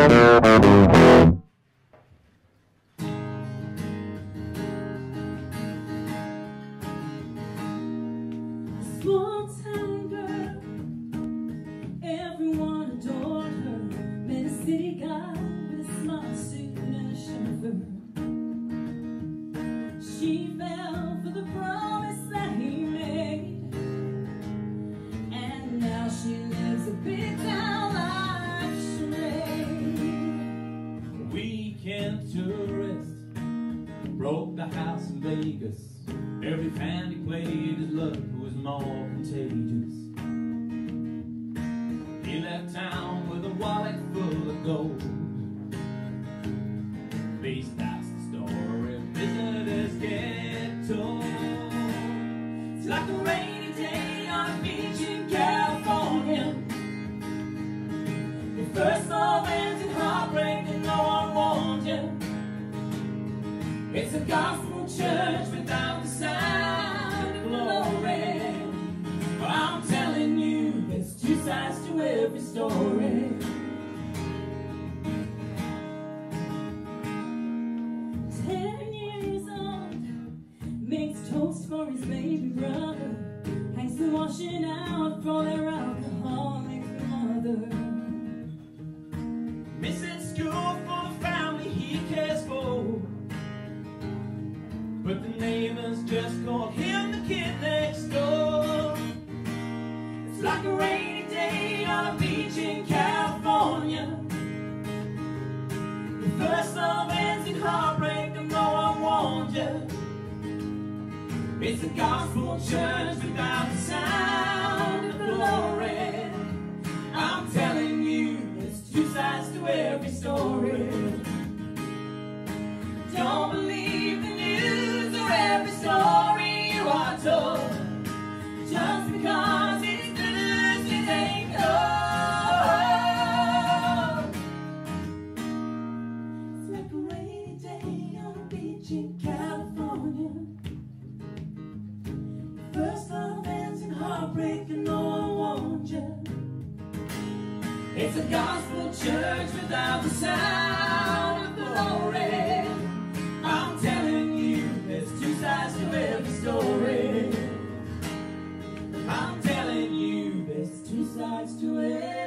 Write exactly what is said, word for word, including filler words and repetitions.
Small town girl, everyone adored her. Met a city guy with a smart suit and a chauffeur. She fell for the promise that he made, and now she lives a big town life charade. Weekend tourist broke the house in Vegas. Every fan he played, his luck was more contagious. He left town with a wallet full of gold. These that's the story visitors get told. It's like a rainy day on a beach in California. Your first love ends in heartbreak and no one warned you. It's a gospel church without the sound of glory. But I'm telling you, there's two sides to every story. Ten years old, makes toast for his baby brother. Hanks the washing out for their alcoholic mother. Missing school for the family he cares for, but the neighbors just called him the kid next door. It's like a rainy day on a beach in California. Your first love ends in heartbreak and no one warned you. It's a gospel church without the sound of glory. I'm telling you, there's two sides to every story. Don't believe the news or every story you are told. Just because it's news, it ain't gold. It's like a rainy day on a beach in California. First love ends in heartbreak and no one warned you. It's a gospel church without the sound of glory. I'm telling you, there's two sides to every story. I'm telling you, there's two sides to every